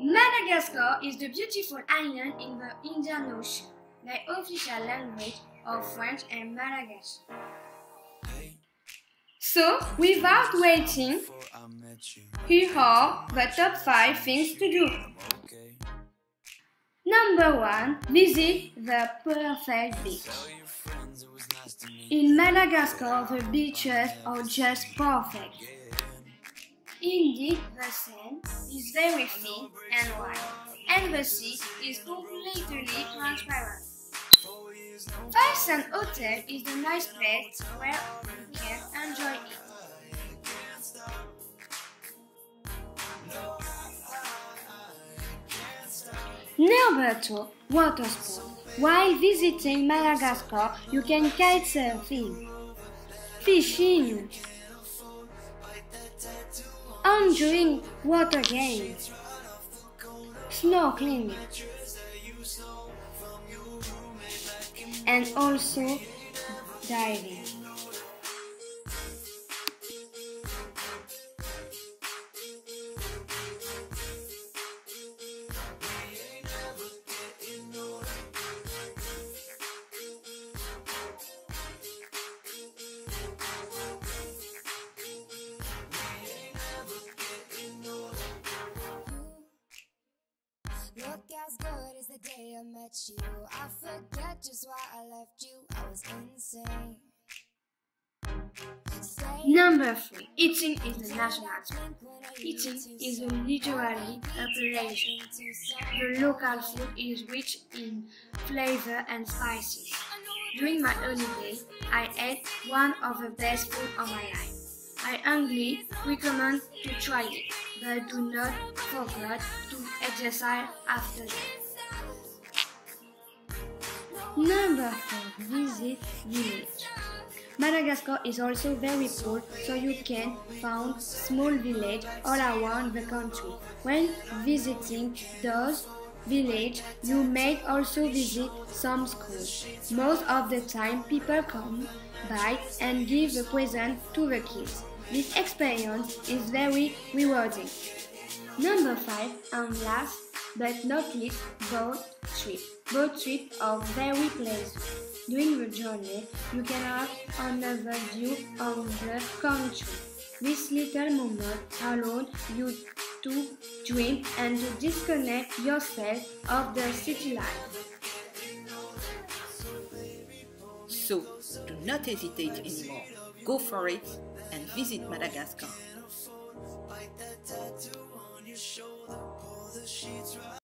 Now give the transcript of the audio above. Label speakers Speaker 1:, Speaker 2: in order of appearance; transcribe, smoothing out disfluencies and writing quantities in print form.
Speaker 1: Madagascar is the beautiful island in the Indian Ocean. The official language of French and Madagascar. So, without waiting, here are the top 5 things to do. Number 1. Visit the perfect beach. In Madagascar, the beaches are just perfect. Indeed, the sand is very thin and white, and the sea is completely transparent. Five Sand Hotel is a nice place where you can enjoy it. Number 2. Water sport. While visiting Madagascar, you can kitesurfing, fishing, enjoying water games, snorkeling, and also diving.
Speaker 2: Look as good as the day I met you. I forget just why I left you. I was insane.
Speaker 1: Number 3. Eating is the national sport. Eating is literally a pleasure. The local food is rich in flavor and spices. During my holiday, I ate one of the best food of my life. I humbly recommend to try it, but do not forget to exercise after that. Number 4. Visit village. Madagascar is also very cool, so you can find small villages all around the country. When visiting those villages, you may also visit some schools. Most of the time, people come by and give a present to the kids. This experience is very rewarding. Number 5, and last but not least, boat trip. Boat trips are very pleasant. During the journey, you can have another view of the country. This little moment allows you to dream and to disconnect yourself of the city life.
Speaker 3: So, do not hesitate anymore. Go for it and visit Madagascar.